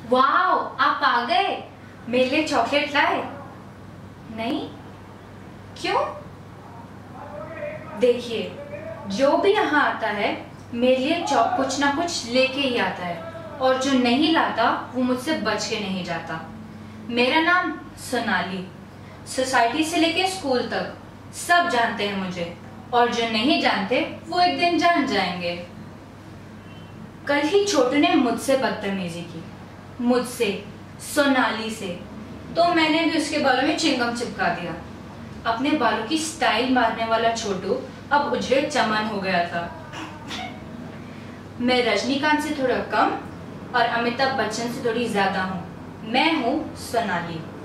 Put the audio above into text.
Wow, आप आ गए। मेरे लिए चॉकलेट लाए? नहीं, क्यों? देखिए, जो भी यहाँ आता है मेरे लिए कुछ ना कुछ लेके ही आता है, और जो नहीं लाता वो मुझसे बच के नहीं जाता। मेरा नाम सोनाली। सोसाइटी से लेके स्कूल तक सब जानते हैं मुझे, और जो नहीं जानते वो एक दिन जान जाएंगे। कल ही छोटू ने मुझसे बदतमीजी की, मुझसे, सोनाली से, तो मैंने भी उसके बालों में चिंगम चिपका दिया। अपने बालों की स्टाइल मारने वाला छोटू अब उजड़े चमन हो गया था। मैं रजनीकांत से थोड़ा कम और अमिताभ बच्चन से थोड़ी ज्यादा हूँ। मैं हूँ सोनाली।